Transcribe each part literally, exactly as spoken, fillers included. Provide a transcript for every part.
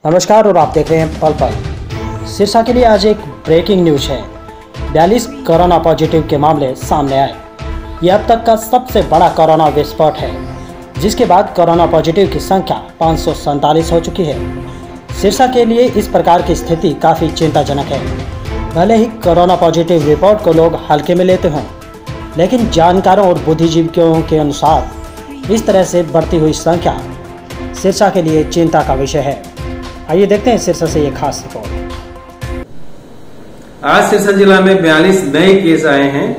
नमस्कार और आप देख रहे हैं पल पल। सिरसा के लिए आज एक ब्रेकिंग न्यूज है। बयालीस कोरोना पॉजिटिव के मामले सामने आए। यह अब तक का सबसे बड़ा कोरोना विस्फोट है, जिसके बाद कोरोना पॉजिटिव की संख्या पाँच सौ सैंतालीस हो चुकी है। सिरसा के लिए इस प्रकार की स्थिति काफ़ी चिंताजनक है। भले ही कोरोना पॉजिटिव रिपोर्ट को लोग हल्के में लेते हों, लेकिन जानकारों और बुद्धिजीवियों के अनुसार इस तरह से बढ़ती हुई संख्या सिरसा के लिए चिंता का विषय है। आइए देखते हैं सिरसा से ये खास रिपोर्ट। आज सिरसा जिला में बयालीस नए केस आए हैं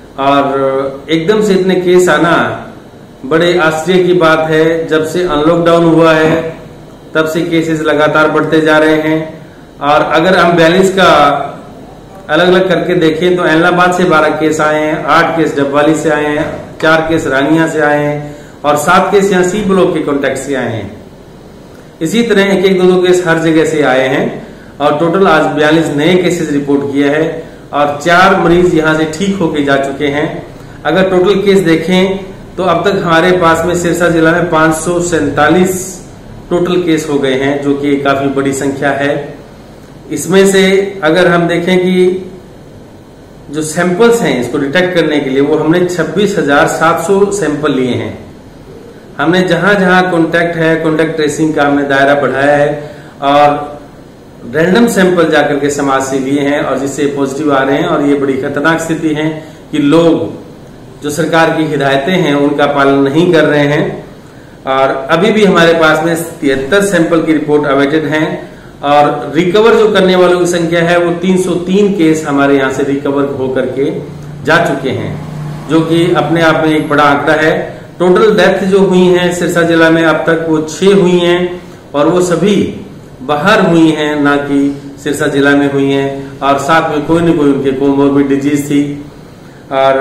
और एकदम से इतने केस आना बड़े आश्चर्य की बात है। जब से अनलॉकडाउन हुआ है तब से केसेस लगातार बढ़ते जा रहे हैं। और अगर हम बयालीस का अलग अलग करके देखें तो एलनाबाद से बारह केस आए हैं, आठ केस डबवाली से आए हैं, चार केस रानिया से आए हैं और सात केस यहाँ सी ब्लॉक के कॉन्टेक्ट से आए हैं। इसी तरह एक एक दो दो केस हर जगह से आए हैं और टोटल आज बयालीस नए केसेस रिपोर्ट किया है और चार मरीज यहां से ठीक होके जा चुके हैं। अगर टोटल केस देखें तो अब तक हमारे पास में सिरसा जिला में पाँच सौ सैंतालीस टोटल केस हो गए हैं, जो कि काफी बड़ी संख्या है। इसमें से अगर हम देखें कि जो सैंपल्स हैं इसको डिटेक्ट करने के लिए, वो हमने छब्बीस हजार सात सौ सैंपल लिए हैं। हमने जहां जहां कॉन्टैक्ट है, कॉन्टैक्ट ट्रेसिंग का हमने दायरा बढ़ाया है और रैंडम सैंपल जाकर के समाज से लिए हैं और जिससे पॉजिटिव आ रहे हैं। और ये बड़ी खतरनाक स्थिति है कि लोग जो सरकार की हिदायतें हैं उनका पालन नहीं कर रहे हैं। और अभी भी हमारे पास में तिहत्तर सैंपल की रिपोर्ट अवेटेड है और रिकवर जो करने वालों की संख्या है वो तीन सौ तीन केस हमारे यहाँ से रिकवर होकर के जा चुके हैं, जो कि अपने आप में एक बड़ा आंकड़ा है। टोटल डेथ जो हुई हैं सिरसा जिला में अब तक वो छह हुई हैं और वो सभी बाहर हुई हैं, ना कि सिरसा जिला में हुई हैं। और साथ में कोई न कोई उनके कोमोर्बिड डिजीज थी। और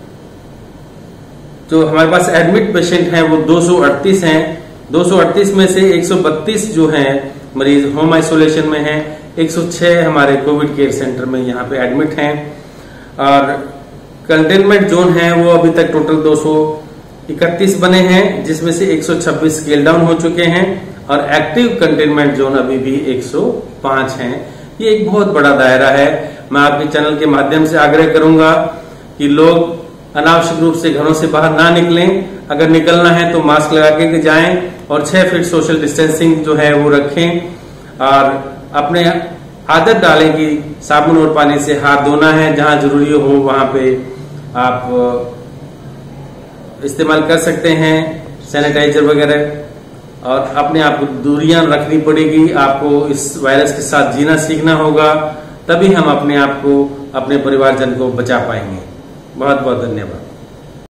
जो हमारे पास एडमिट पेशेंट हैं वो दो सौ अड़तीस हैं। दो सौ अड़तीस में से एक सौ बत्तीस जो हैं मरीज होम आइसोलेशन में हैं, एक सौ छह हमारे कोविड केयर सेंटर में यहाँ पे एडमिट हैं। और कंटेनमेंट जोन है वो अभी तक टोटल दो सौ इकतीस बने हैं, जिसमें से एक सौ छब्बीस स्केल डाउन हो चुके हैं और एक्टिव कंटेनमेंट जोन अभी भी एक सौ पाँच हैं। ये एक बहुत बड़ा दायरा है। मैं आपके चैनल के माध्यम से आग्रह करूंगा कि लोग अनावश्यक रूप से घरों से बाहर ना निकलें। अगर निकलना है तो मास्क लगा के जाएं और छह फीट सोशल डिस्टेंसिंग जो है वो रखें और अपने आदत डालें कि साबुन और पानी से हाथ धोना है। जहां जरूरी हो वहां पे आप इस्तेमाल कर सकते हैं सैनिटाइजर वगैरह। और अपने आप को दूरियां रखनी पड़ेगी। आपको इस वायरस के साथ जीना सीखना होगा, तभी हम अपने आप को, अपने परिवारजन को बचा पाएंगे। बहुत बहुत धन्यवाद।